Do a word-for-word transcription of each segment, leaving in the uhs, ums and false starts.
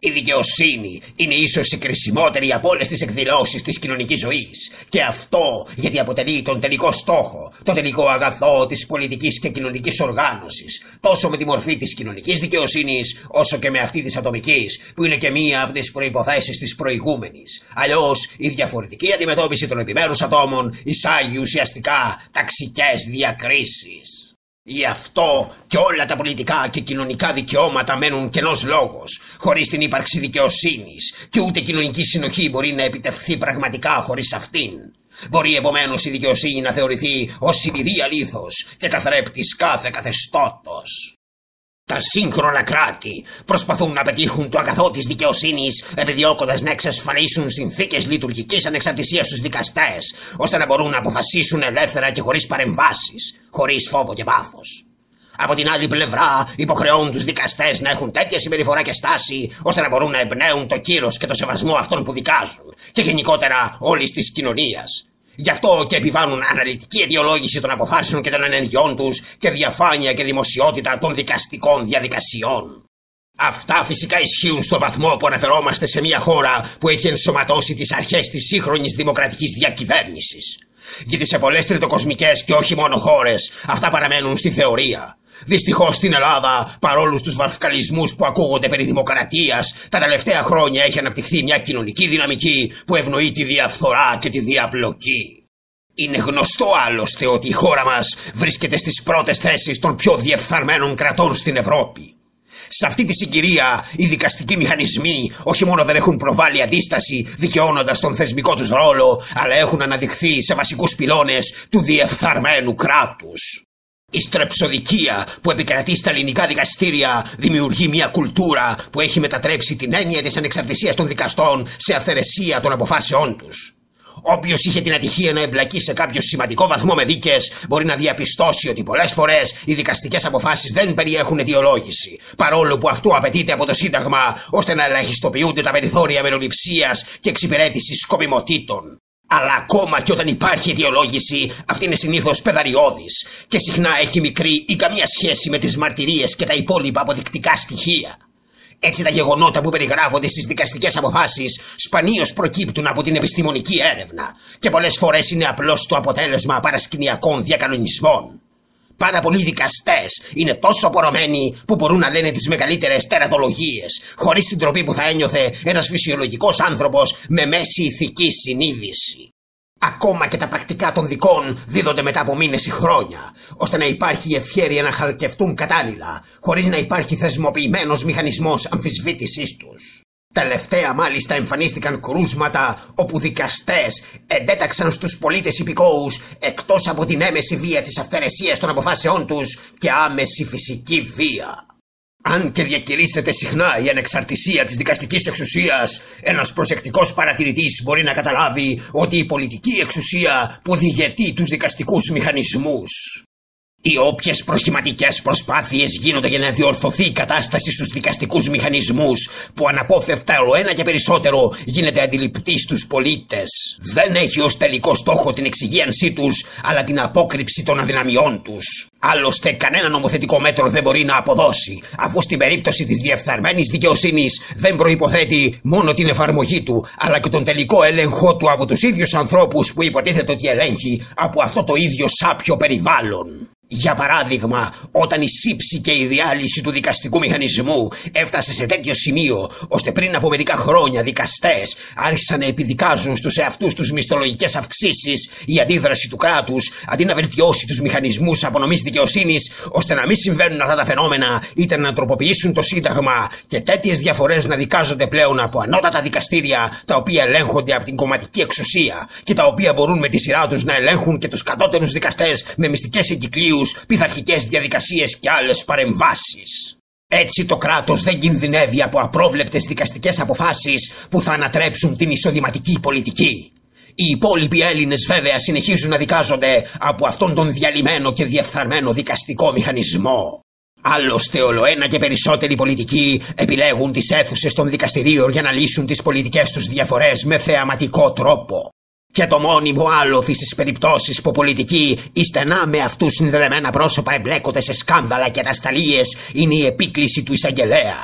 Η δικαιοσύνη είναι ίσως η κρισιμότερη από όλες τις εκδηλώσεις της κοινωνικής ζωής. Και αυτό γιατί αποτελεί τον τελικό στόχο, το τελικό αγαθό της πολιτικής και κοινωνικής οργάνωσης, τόσο με τη μορφή της κοινωνικής δικαιοσύνης, όσο και με αυτή της ατομικής, που είναι και μία από τις προϋποθέσεις της προηγούμενης. Αλλιώς, η διαφορετική αντιμετώπιση των επιμέρους ατόμων εισάγει ουσιαστικά ταξικές διακρίσεις. Γι' αυτό και όλα τα πολιτικά και κοινωνικά δικαιώματα μένουν κενός λόγος, χωρίς την ύπαρξη δικαιοσύνης, και ούτε κοινωνική συνοχή μπορεί να επιτευχθεί πραγματικά χωρίς αυτήν. Μπορεί επομένως η δικαιοσύνη να θεωρηθεί ως συνειδία λίθος και καθρέπτης κάθε καθεστώτος. Τα σύγχρονα κράτη προσπαθούν να πετύχουν το αγαθό της δικαιοσύνης, επιδιώκοντας να εξασφαλίσουν συνθήκες λειτουργικής ανεξαρτησίας στους δικαστές, ώστε να μπορούν να αποφασίσουν ελεύθερα και χωρίς παρεμβάσεις, χωρίς φόβο και πάθος. Από την άλλη πλευρά, υποχρεώνουν τους δικαστές να έχουν τέτοια συμπεριφορά και στάση, ώστε να μπορούν να εμπνέουν το κύρος και το σεβασμό αυτών που δικάζουν, και γενικότερα όλης της κοινωνίας. Γι' αυτό και επιβάλλουν αναλυτική αιτιολόγηση των αποφάσεων και των ενεργειών τους και διαφάνεια και δημοσιότητα των δικαστικών διαδικασιών. Αυτά φυσικά ισχύουν στο βαθμό που αναφερόμαστε σε μια χώρα που έχει ενσωματώσει τις αρχές της σύγχρονης δημοκρατικής διακυβέρνησης. Γιατί σε πολλές τριτοκοσμικές και όχι μόνο χώρες αυτά παραμένουν στη θεωρία. Δυστυχώς στην Ελλάδα, παρόλους τους βαφκαλισμούς που ακούγονται περί δημοκρατίας, τα τελευταία χρόνια έχει αναπτυχθεί μια κοινωνική δυναμική που ευνοεί τη διαφθορά και τη διαπλοκή. Είναι γνωστό άλλωστε ότι η χώρα μας βρίσκεται στις πρώτες θέσεις των πιο διεφθαρμένων κρατών στην Ευρώπη. Σε αυτή τη συγκυρία, οι δικαστικοί μηχανισμοί όχι μόνο δεν έχουν προβάλει αντίσταση δικαιώνοντας τον θεσμικό τους ρόλο, αλλά έχουν αναδειχθεί σε βασικούς πυλώνες του διεφθαρμένου κράτους. Η στρεψοδικία που επικρατεί στα ελληνικά δικαστήρια δημιουργεί μια κουλτούρα που έχει μετατρέψει την έννοια της ανεξαρτησίας των δικαστών σε αυθαιρεσία των αποφάσεών τους. Όποιος είχε την ατυχία να εμπλακεί σε κάποιο σημαντικό βαθμό με δίκες μπορεί να διαπιστώσει ότι πολλές φορές οι δικαστικές αποφάσεις δεν περιέχουν αιτιολόγηση, παρόλο που αυτό απαιτείται από το Σύνταγμα ώστε να ελαχιστοποιούνται τα περιθώρια μεροληψίας και εξυπηρέτησης σκοπιμοτήτων. Αλλά ακόμα και όταν υπάρχει αιτιολόγηση, αυτή είναι συνήθως πεδαριώδης και συχνά έχει μικρή ή καμία σχέση με τις μαρτυρίες και τα υπόλοιπα αποδεικτικά στοιχεία. Έτσι τα γεγονότα που περιγράφονται στις δικαστικές αποφάσεις σπανίως προκύπτουν από την επιστημονική έρευνα και πολλές φορές είναι απλώς το αποτέλεσμα παρασκηνιακών διακανονισμών. Πάρα πολλοί δικαστές είναι τόσο απορωμένοι που μπορούν να λένε τις μεγαλύτερες τερατολογίες, χωρίς την τροπή που θα ένιωθε ένας φυσιολογικός άνθρωπος με μέση ηθική συνείδηση. Ακόμα και τα πρακτικά των δικών δίδονται μετά από μήνες ή χρόνια, ώστε να υπάρχει η ευχέρεια να χαρκευτούν κατάλληλα, χωρίς να υπάρχει θεσμοποιημένος μηχανισμός αμφισβήτησής τους. Τελευταία μάλιστα εμφανίστηκαν κρούσματα όπου δικαστές εντέταξαν στους πολίτες υπηκόους, εκτός από την έμεση βία της αυθαιρεσίας των αποφάσεών τους, και άμεση φυσική βία. Αν και διακηρύσσεται συχνά η ανεξαρτησία της δικαστικής εξουσίας, ένας προσεκτικός παρατηρητής μπορεί να καταλάβει ότι η πολιτική εξουσία που διηγετεί τους δικαστικούς μηχανισμούς. Οι όποιες προσχηματικές προσπάθειες γίνονται για να διορθωθεί η κατάσταση στους δικαστικούς μηχανισμούς, που αναπόφευκτα ολοένα και περισσότερο γίνεται αντιληπτή στους πολίτες, δεν έχει ως τελικό στόχο την εξυγίανσή τους, αλλά την απόκρυψη των αδυναμιών τους. Άλλωστε, κανένα νομοθετικό μέτρο δεν μπορεί να αποδώσει, αφού στην περίπτωση της διεφθαρμένης δικαιοσύνης δεν προϋποθέτει μόνο την εφαρμογή του, αλλά και τον τελικό έλεγχο του από τους ίδιους ανθρώπους που υποτίθεται ότι ελέγχει από αυτό το ίδιο σάπιο περιβάλλον. Για παράδειγμα, όταν η σύψη και η διάλυση του δικαστικού μηχανισμού έφτασε σε τέτοιο σημείο, ώστε πριν από μερικά χρόνια δικαστές άρχισαν να επιδικάζουν στους εαυτούς τους μισθολογικές αυξήσεις, η αντίδραση του κράτους, αντί να βελτιώσει τους μηχανισμούς απονομής δικαιοσύνης, ώστε να μην συμβαίνουν αυτά τα φαινόμενα, ήταν να τροποποιήσουν το Σύνταγμα και τέτοιες διαφορές να δικάζονται πλέον από ανώτατα δικαστήρια, τα οποία ελέγχονται από την κομματική εξουσία και τα οποία μπορούν με τη σειρά τους να ελέγχουν και τους κατώτερους δικαστές με μυστικές εγκυκλίους, πειθαρχικές διαδικασίες και άλλες παρεμβάσεις. Έτσι το κράτος δεν κινδυνεύει από απρόβλεπτες δικαστικές αποφάσεις που θα ανατρέψουν την εισοδηματική πολιτική. Οι υπόλοιποι Έλληνες βέβαια συνεχίζουν να δικάζονται από αυτόν τον διαλυμένο και διεφθαρμένο δικαστικό μηχανισμό. Άλλωστε ολοένα και περισσότεροι πολιτικοί επιλέγουν τις αίθουσες των δικαστηρίων για να λύσουν τις πολιτικές τους διαφορές με θεαματικό τρόπο. Και το μόνιμο άλοθη στις περιπτώσεις που πολιτικοί ή στενά με αυτούς συνδεδεμένα πρόσωπα εμπλέκονται σε σκάνδαλα και ατασταλίες είναι η επίκληση του εισαγγελέα.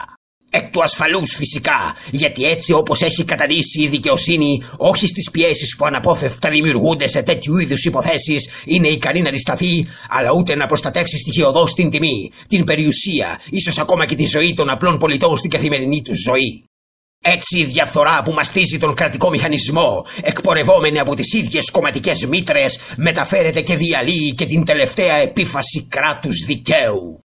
Εκ του ασφαλούς φυσικά, γιατί έτσι όπως έχει καταδύσει η δικαιοσύνη, όχι στις πιέσεις που αναπόφευκτα δημιουργούνται σε τέτοιου είδους υποθέσεις, είναι ικανή να αντισταθεί, αλλά ούτε να προστατεύσει στοιχειωδώς την τιμή, την περιουσία, ίσως ακόμα και τη ζωή των απλών πολιτών στην καθημερινή τους ζωή. Έτσι η διαφθορά που μαστίζει τον κρατικό μηχανισμό, εκπορευόμενη από τις ίδιες κομματικές μήτρες, μεταφέρεται και διαλύει και την τελευταία επίφαση κράτους δικαίου.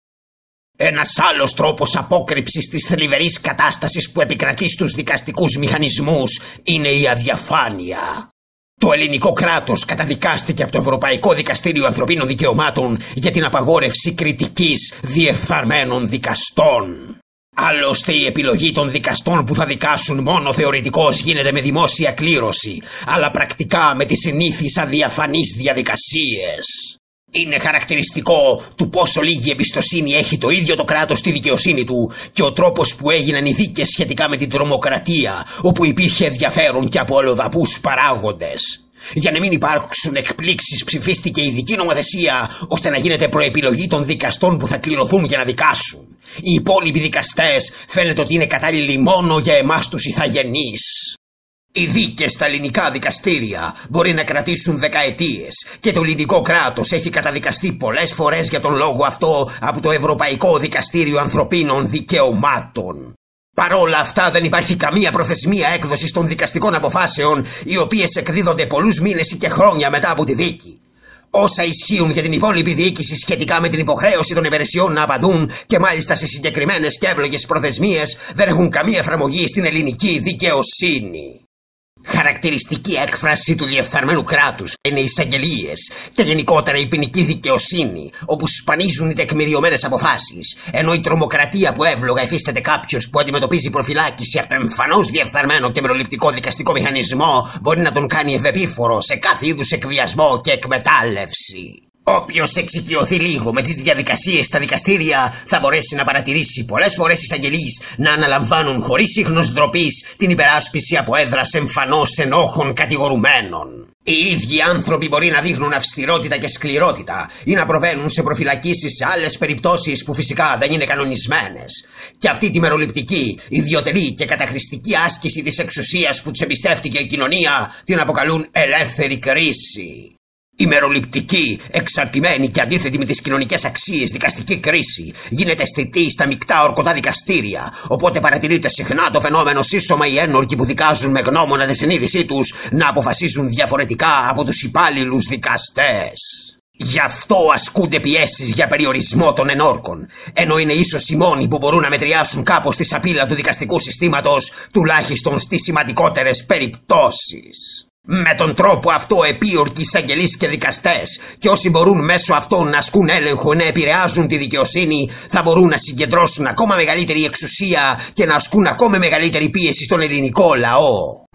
Ένας άλλος τρόπος απόκρυψης της θλιβερής κατάστασης που επικρατεί στους δικαστικούς μηχανισμούς είναι η αδιαφάνεια. Το ελληνικό κράτος καταδικάστηκε από το Ευρωπαϊκό Δικαστήριο Ανθρωπίνων Δικαιωμάτων για την απαγόρευση κριτικής διεφθαρμένων δικαστών. Άλλωστε η επιλογή των δικαστών που θα δικάσουν μόνο θεωρητικώς γίνεται με δημόσια κλήρωση, αλλά πρακτικά με τις συνήθεις αδιαφανείς διαδικασίες. Είναι χαρακτηριστικό του πόσο λίγη εμπιστοσύνη έχει το ίδιο το κράτος στη δικαιοσύνη του και ο τρόπος που έγιναν οι δίκες σχετικά με την τρομοκρατία, όπου υπήρχε ενδιαφέρον και από αλλοδαπούς παράγοντες. Για να μην υπάρξουν εκπλήξεις, ψηφίστηκε ειδική νομοθεσία ώστε να γίνεται προεπιλογή των δικαστών που θα κληρωθούν για να δικάσουν. Οι υπόλοιποι δικαστές φαίνεται ότι είναι κατάλληλοι μόνο για εμάς τους ηθαγενείς. Οι δίκες στα ελληνικά δικαστήρια μπορεί να κρατήσουν δεκαετίες και το ελληνικό κράτος έχει καταδικαστεί πολλές φορές για τον λόγο αυτό από το Ευρωπαϊκό Δικαστήριο Ανθρωπίνων Δικαιωμάτων. Παρόλα αυτά δεν υπάρχει καμία προθεσμία έκδοσης των δικαστικών αποφάσεων, οι οποίες εκδίδονται πολλούς μήνες ή και χρόνια μετά από τη δίκη. Όσα ισχύουν για την υπόλοιπη διοίκηση σχετικά με την υποχρέωση των υπηρεσιών να απαντούν και μάλιστα σε συγκεκριμένες και εύλογες προθεσμίες δεν έχουν καμία εφαρμογή στην ελληνική δικαιοσύνη. Χαρακτηριστική έκφραση του διεφθαρμένου κράτους είναι οι εισαγγελίες και γενικότερα η ποινική δικαιοσύνη, όπου σπανίζουν οι τεκμηριωμένες αποφάσεις, ενώ η τρομοκρατία που εύλογα υφίσταται κάποιος που αντιμετωπίζει προφυλάκηση από το εμφανώς διεφθαρμένο και μεροληπτικό δικαστικό μηχανισμό μπορεί να τον κάνει ευεπίφορο σε κάθε είδους εκβιασμό και εκμετάλλευση. Όποιος εξοικειωθεί λίγο με τις διαδικασίες στα δικαστήρια θα μπορέσει να παρατηρήσει πολλές φορές εισαγγελείς να αναλαμβάνουν χωρίς ίχνος ντροπής την υπεράσπιση από έδρας εμφανώς ενόχων κατηγορουμένων. Οι ίδιοι άνθρωποι μπορεί να δείχνουν αυστηρότητα και σκληρότητα ή να προβαίνουν σε προφυλακίσεις σε άλλες περιπτώσεις που φυσικά δεν είναι κανονισμένες. Και αυτή τη μεροληπτική, ιδιωτερή και καταχρηστική άσκηση της εξουσίας που τους εμπιστεύτηκε η κοινωνία την αποκαλούν ελεύθερη κρίση. Η μεροληπτική, εξαρτημένη και αντίθετη με τις κοινωνικές αξίες δικαστική κρίση γίνεται αισθητή στα μεικτά ορκωτά δικαστήρια, οπότε παρατηρείται συχνά το φαινόμενο σύσσωμα οι ένορκοι που δικάζουν με γνώμονα τη συνείδησή τους να αποφασίζουν διαφορετικά από τους υπάλληλους δικαστές. Γι' αυτό ασκούνται πιέσεις για περιορισμό των ενόρκων, ενώ είναι ίσως οι μόνοι που μπορούν να μετριάσουν κάπως τη σαπίλα του δικαστικού συστήματος, τουλάχιστον στις σημαντικότερες περιπτώσεις. Με τον τρόπο αυτό επίορκοι εισαγγελείς και δικαστές και όσοι μπορούν μέσω αυτών να ασκούν έλεγχο, να επηρεάζουν τη δικαιοσύνη, θα μπορούν να συγκεντρώσουν ακόμα μεγαλύτερη εξουσία και να ασκούν ακόμα μεγαλύτερη πίεση στον ελληνικό λαό.